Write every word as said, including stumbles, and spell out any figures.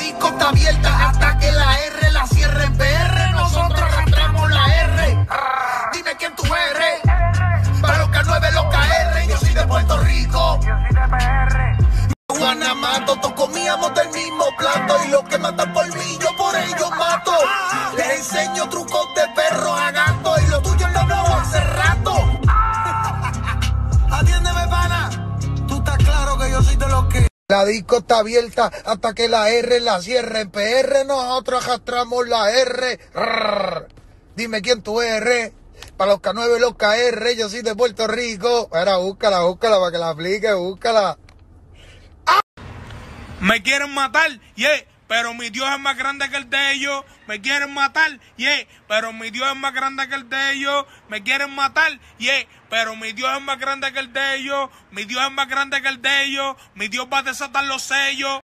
disco está abierta hasta que la R la cierre. En P R nosotros arrastramos la R. Dime quién tú eres. Para los K nueve, los K R, yo soy de Puerto Rico. Yo soy de P R. Guanamato, todos comíamos del mismo plato. Y los que matan por mí, yo por ellos mato. Les enseño trucos de perro a gato. Y lo tuyo es lo nuevo hace rato. Atiéndeme, pana. Tú estás claro que yo soy de los que... La disco está abierta hasta que la R la cierre. En P R nosotros arrastramos la R. Rrr. Dime quién tú eres. Para los K nueve, los K R, yo soy de Puerto Rico. Era, búscala, búscala para que la aplique, búscala. Me quieren matar, yeah, pero mi Dios es más grande que el de ellos. Me quieren matar, yeah, pero mi Dios es más grande que el de ellos. Me quieren matar, yeah, pero mi Dios es más grande que el de ellos. Mi Dios es más grande que el de ellos. Mi Dios va a desatar los sellos.